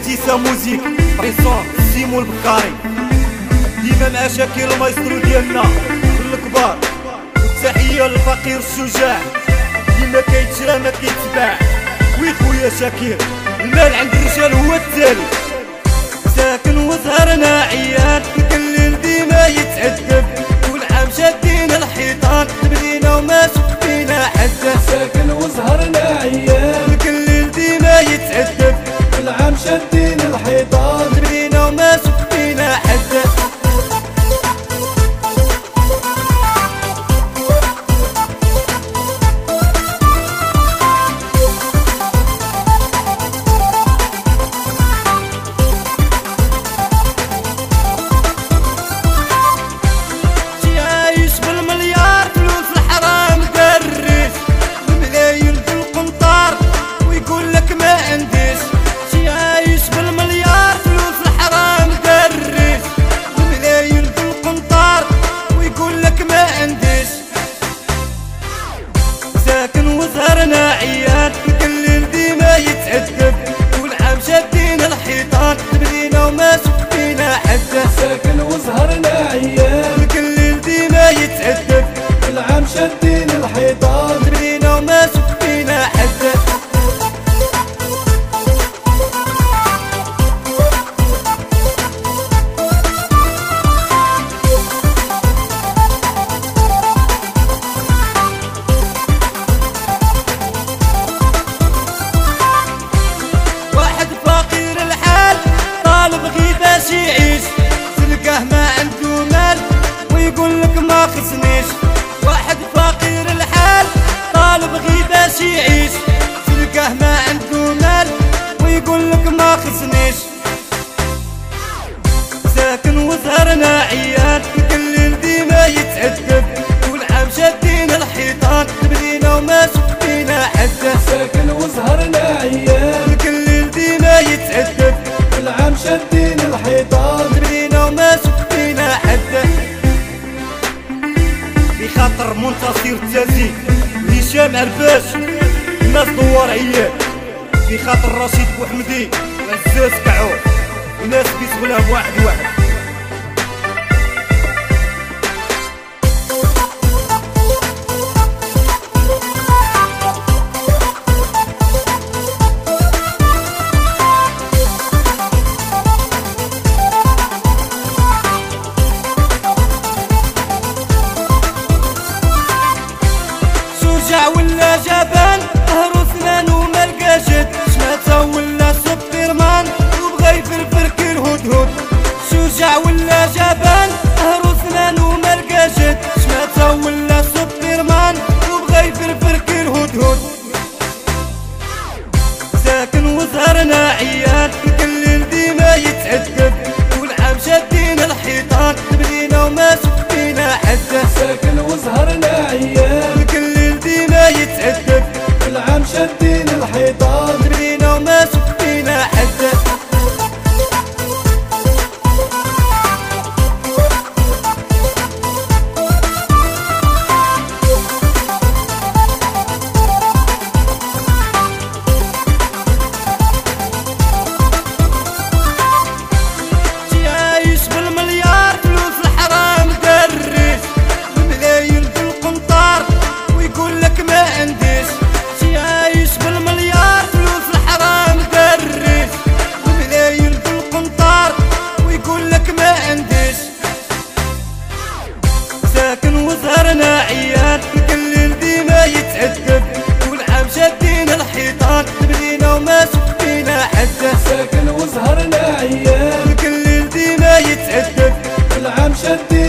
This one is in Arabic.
تيسا موزيك بريسون سيمو البكاري ديما مع شاكر المايسترو ديالنا الكبار. تحية للفقير الشجاع ديما كيتشرى ما كيتباع. وي خويا شاكر المال عند الرجال هو التالي. ساكن وزهرنا عيان الكليل ديما يتعذب كل عام شادين الحيطان بدينا وما شفينا حدا. ساكن وزهرنا عيان الكليل ديما يتعذب كل عام شادين الحيطان بدينا وما شفينا حدا. ساكن وزهرنا عيان الكليل ديما يتعذب كل عام شادين الحيطان بدينا وما شفينا حدا. ساكن وزهرنا عيان الكليل ديما يتعذب كل عام شادين الحيطان بدينا وما شفينا حدا. يعيش تلقاه ما عنده مال ويقول لك ما خصنيش. واحد فقير الحال طالب غي باش يعيش تلقاه ما عنده مال ويقول لك ما خصنيش. ساكن وزهرنا عيان الكليل ديما يتعذب كل عام شادين الحيطان بدينا وما شفينا حدا. ساكن وزهرنا عيان الكليل ديما يتعذب كل عام شادين الحيطان بدينا وما شفينا حدا. بخاطر منتصر التازي هشام عرفاش الناس دوار عيال. بخاطر رشيد بوحمدي وعزاز كعور الناس بيسغلها بواحد واحد. شجاع ولا جبان هرو سنان وما لقى جد شماتة ولا سبيرمان وبغا يفرفر كي الهدهد. شجاع ولا جبان هرو سنان وما لقى جد شماتة ولا سبيرمان وبغا يفرفر كي الهدهد. ساكن وزهرنا عيان الكليل ديما يتعذب كل عام شادين الحيطان بدينا وما شفينا حدا. ساكن وزهرنا عيان الكليل ديما يتعذب كل عام شادين الحيطان بدينا وما شفينا حدا. عايش بالمليار فلوس الحرام دريش بملايين في القنطار ويقول لك ما عنديش. عايش بالمليار فلوس الحرام دريش بملايين في القنطار ويقول لك ما عنديش. ساكن وزهرنا عيان الكليل ديما يتعذب كل عام شادين الحيطان بدينا وما شفينا حدا. ساكن وزهرنا عيان الكليل ديما يتعذب كل عام شادين